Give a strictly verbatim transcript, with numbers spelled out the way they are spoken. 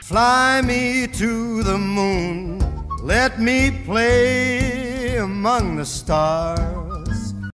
Fly me to the moon, let me play among the stars.